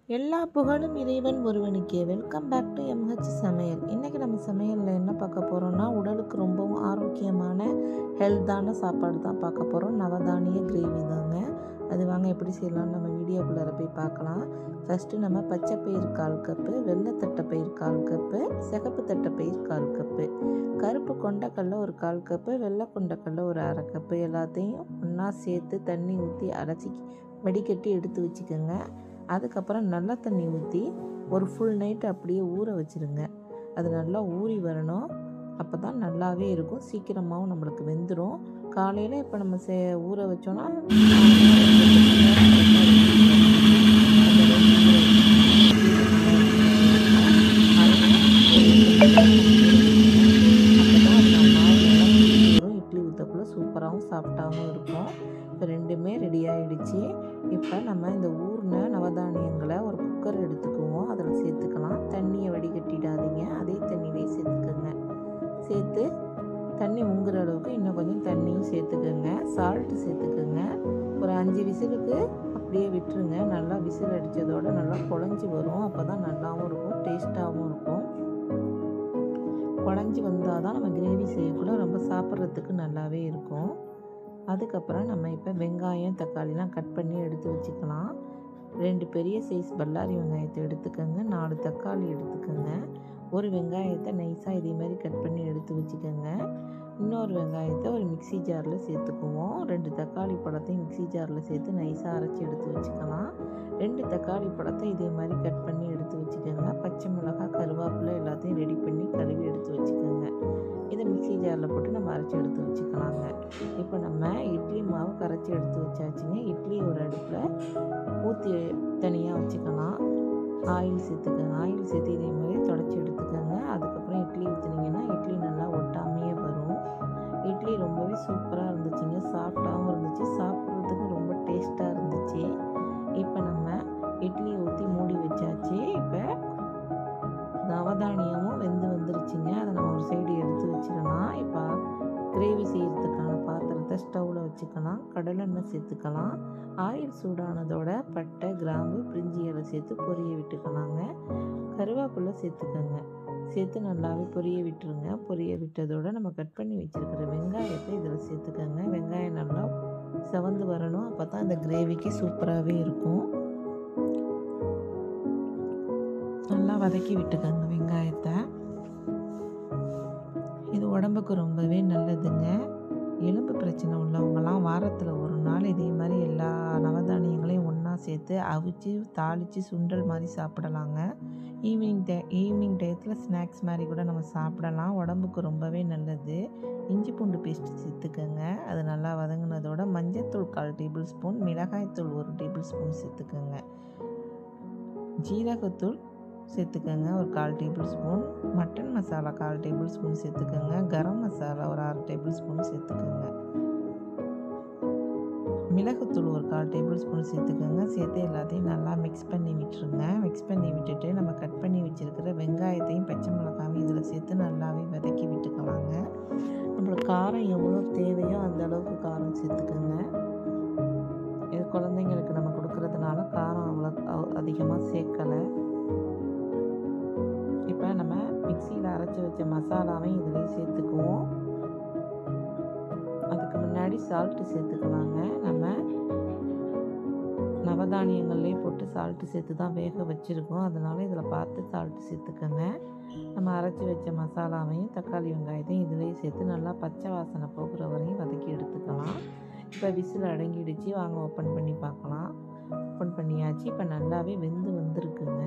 எல்லா புகழும் இறைவன் ஒருவனுக்கே. வெல்கம் பேக் டு எம்ஹெச் சமையல். இன்றைக்கி நம்ம சமையலில் என்ன பார்க்க போகிறோம்னா, உடலுக்கு ரொம்பவும் ஆரோக்கியமான ஹெல்த்தான சாப்பாடு தான் பார்க்க போகிறோம். நவதானிய கிரேவி தாங்க. அது வாங்க எப்படி செய்யலாம்னு நம்ம வீடியோக்குள்ளே போய் பார்க்கலாம். ஃபஸ்ட்டு நம்ம பச்சை பயிறு 1/4 கப்பு, வெள்ளை தட்டைப்பயிறு 1/4 கப்பு, சிகப்பு தட்டைப்பயிறு 1/4 கப்பு, கருப்பு கொண்டைக்கடலை ஒரு 1/4 கப்பு, வெள்ளை கொண்டைக்கடலை ஒரு 1/2 கப்பு எல்லாத்தையும் ஒன்றா சேர்த்து தண்ணி ஊற்றி அரைச்சி வடிகட்டி எடுத்து வச்சுக்கோங்க. அதுக்கப்புறம் நல்ல தண்ணி ஊற்றி ஒரு ஃபுல் நைட் அப்படியே ஊற வச்சுருங்க. அது நல்லா ஊறி வரணும். அப்போ தான் நல்லாவே இருக்கும். சீக்கிரமாகவும் நம்மளுக்கு வெந்துடும். காலையில் இப்போ நம்ம ஊற வச்சோன்னா இட்லி ஊற்றக்குள்ள சூப்பராகவும் சாஃப்டாகவும் இருக்கும். இப்போ ரெண்டுமே ரெடி ஆகிடுச்சு. இப்போ நம்ம இந்த ஊர்ன நவதானியங்களை ஒரு குக்கர் எடுத்துக்குவோம். அதில் சேர்த்துக்கலாம். தண்ணியை வடிகட்டிடாதீங்க, அதே தண்ணியிலே சேர்த்துக்கோங்க. சேர்த்து தண்ணி முங்குற அளவுக்கு இன்னும் கொஞ்சம் தண்ணியும் சேர்த்துக்கோங்க. சால்ட்டு சேர்த்துக்கோங்க. ஒரு 5 விசிலுக்கு அப்படியே விட்டுருங்க. நல்லா விசில் அடித்ததோடு நல்லா குழஞ்சி வரும். அப்போ தான் நல்லாவும் இருக்கும், டேஸ்ட்டாகவும் இருக்கும். குழஞ்சி வந்தால் தான் நம்ம கிரேவி செய்யக்கூட ரொம்ப சாப்பிட்றதுக்கு நல்லாவே இருக்கும். அதுக்கப்புறம் நம்ம இப்போ வெங்காயம் தக்காளிலாம் கட் பண்ணி எடுத்து வச்சுக்கலாம். 2 பெரிய சைஸ் பல்லாரி வெங்காயத்தை எடுத்துக்கோங்க. 4 தக்காளி எடுத்துக்கோங்க. ஒரு வெங்காயத்தை நைஸாக இதே மாதிரி கட் பண்ணி எடுத்து வச்சுக்கோங்க. இன்னொரு வெங்காயத்தை ஒரு மிக்சி ஜாரில் சேர்த்துக்குவோம். 2 தக்காளி பழத்தையும் மிக்சி ஜாரில் சேர்த்து நைஸாக அரைச்சி எடுத்து வச்சுக்கலாம். 2 தக்காளி பழத்தை இதே மாதிரி கட் பண்ணி எடுத்து வச்சுக்கோங்க. பச்சை மிளகாய், கருவேப்பிலை எல்லாத்தையும் ரெடி பண்ணி கழுவி எடுத்து வச்சுக்கோங்க. இதை மிக்சி ஜாரில் போட்டு நம்ம அரைச்சி எடுத்து வச்சுக்கலாங்க. இப்போ நம்ம இட்லி மாவு கரைச்சி எடுத்து வச்சாச்சுங்க. இட்லி ஒரு அடுப்பில் ஊற்றி தனியாக வச்சுக்கலாம். ஆயில் சேர்த்துக்கோங்க. ஆயில் சேர்த்து இதே மாதிரி தொடச்சி எடுத்துக்கோங்க. அதுக்கப்புறம் இட்லி ஊற்றுனீங்கன்னா இட்லி நல்லா ஒட்டாமையே வரும். இட்லி ரொம்பவே சூப்பராக இருந்துச்சுங்க. சாஃப்டாகவும் இருந்துச்சு, சாப்பிட்றதுக்கும் ரொம்ப டேஸ்ட்டாக இருந்துச்சு. இப்போ நம்ம இட்லி ஊற்றி மூடி வச்சாச்சு. இப்போ நவதானியமும் வெந்து வந்துருச்சுங்க. அதை நம்ம ஒரு சைடு எடுத்து வச்சிடலாம். இப்போ கிரேவி செய்கிறதுக்கான பாத்திரத்தை ஸ்டவ்வில் வச்சுக்கலாம். கடலெண்ணெய் சேர்த்துக்கலாம். ஆயில் சூடானதோட பட்டை, கிராம்பு, பிரிஞ்சி இலை சேர்த்து பொரிய விட்டுக்கலாங்க. கருவேப்பிலை சேர்த்துக்கோங்க. சேர்த்து நல்லாவே பொரிய விட்டுருங்க. பொரிய விட்டதோடு நம்ம கட் பண்ணி வச்சுருக்கிற வெங்காயத்தை இதில் சேர்த்துக்கோங்க. வெங்காயம் நல்லா செவந்து வரணும். அப்போ தான் இந்த கிரேவிக்கு சூப்பராகவே இருக்கும். நல்லா வதக்கி விட்டுக்கோங்க வெங்காயத்தை. இது உடம்புக்கு ரொம்பவே நல்லதுங்க. எலும்பு பிரச்சனை உள்ளவங்கலாம் வாரத்தில் ஒரு நாள் இதே மாதிரி எல்லா நவதானியங்களையும் ஒன்றா சேர்த்து அவிச்சு தாளித்து சுண்டல் மாதிரி சாப்பிடலாங்க. ஈவினிங் டயத்தில் ஸ்நாக்ஸ் மாதிரி கூட நம்ம சாப்பிடலாம். உடம்புக்கு ரொம்பவே நல்லது. இஞ்சி பூண்டு பேஸ்ட் சேர்த்துக்கோங்க. அது நல்லா வதங்கினதோட மஞ்சள்தூள் 1/4 டேபிள் ஸ்பூன், மிளகாய்த்தூள் 1 டேபிள் ஸ்பூன் சேர்த்துக்கோங்க. ஜீரகத்தூள் சேர்த்துக்கோங்க ஒரு 1/4 table spoon, mutton masala 1/4 table spoon சேர்த்துக்கோங்க. கரம் மசாலா ஒரு 1/2 டேபிள் ஸ்பூன் சேர்த்துக்கோங்க. மிளகுத்தூள் ஒரு 1/4 டேபிள் ஸ்பூன் சேர்த்துக்கோங்க. சேர்த்து எல்லாத்தையும் நல்லா மிக்ஸ் பண்ணி விட்டுருங்க. மிக்ஸ் பண்ணி விட்டுட்டு நம்ம கட் பண்ணி வச்சுருக்கிற வெங்காயத்தையும் பச்சை மிளகாயும் இதில் சேர்த்து நல்லாவே வதக்கி விட்டுக்கலாங்க. நம்மளுக்கு காரம் எவ்வளோ தேவையோ அந்த அளவுக்கு காரம் சேர்த்துக்கோங்க. இது குழந்தைங்களுக்கு நம்ம கொடுக்கறதுனால காரம் அவ்வளோ அதிகமாக சேர்க்கலை. இப்போ நம்ம மிக்சியில் அரைச்சி வச்ச மசாலாவையும் இதிலே சேர்த்துக்குவோம். அதுக்கு முன்னாடி சால்ட்டு சேர்த்துக்கலாங்க. நம்ம நவதானியங்கள்லேயே போட்டு சால்ட்டு சேர்த்து தான் வேக வச்சுருக்கோம். அதனால் இதில் பார்த்து சால்ட்டு சேர்த்துக்கோங்க. நம்ம அரைச்சி வச்ச மசாலாவையும் தக்காளி வெங்காயத்தையும் இதிலே சேர்த்து நல்லா பச்சை வாசனை போகிற வரையும் வதக்கி எடுத்துக்கலாம். இப்போ விசில் அடங்கிடுச்சு. வாங்க ஓப்பன் பண்ணி பார்க்கலாம். ஓப்பன் பண்ணியாச்சு. இப்போ நல்லாவே வெந்து வந்திருக்குங்க.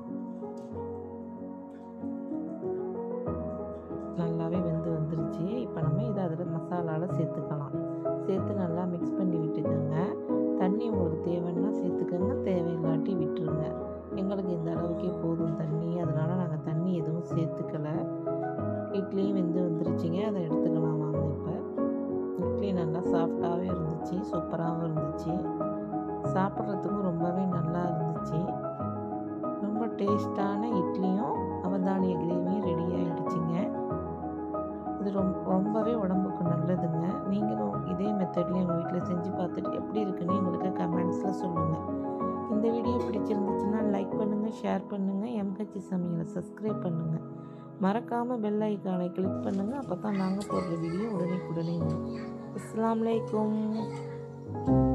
நல்லாவே வெந்து வந்துருச்சு. இப்போ நம்ம இதை அதில் மசாலாவில் சேர்த்துக்கலாம். சேர்த்து நல்லா மிக்ஸ் பண்ணி விட்டுக்கோங்க. தண்ணி உங்களுக்கு தேவைன்னா சேர்த்துக்கோங்க, தேவையில்லாட்டி விட்டுருங்க. எங்களுக்கு இந்த அளவுக்கே போதும் தண்ணி, அதனால் நாங்கள் தண்ணி எதுவும் சேர்த்துக்கலை. இட்லியும் வெந்து வந்துருச்சுங்க. அதை எடுத்துக்கலாம் வாங்க. இப்போ இட்லி நல்லா சாஃப்டாகவே இருந்துச்சு, சூப்பராகவும் இருந்துச்சு. சாப்பிட்றதுக்கும் ரொம்பவே நல்லா இருந்துச்சு. ரொம்ப டேஸ்டான இட்லியும் நவதானிய கிரேவியும் ரெடி ஆகிடுச்சிங்க. இது ரொம்பவே உடம்புக்கு நல்லதுங்க. நீங்களும் இதே மெத்தட்லேயும் உங்கள் வீட்டில் செஞ்சு பார்த்துட்டு எப்படி இருக்குன்னு எங்களுக்கு கமெண்ட்ஸில் சொல்லுங்கள். இந்த வீடியோ பிடிச்சிருந்துச்சுன்னா லைக் ஷேர் பண்ணுங்கள். எம்ஹெச் சமையலை சப்ஸ்கிரைப் பண்ணுங்கள். மறக்காமல் பெல் ஐக்கானை கிளிக் பண்ணுங்கள். அப்போ தான் நாங்கள் போடுற வீடியோ உடனே வரும். அஸ்ஸலாமு அலைக்கும்.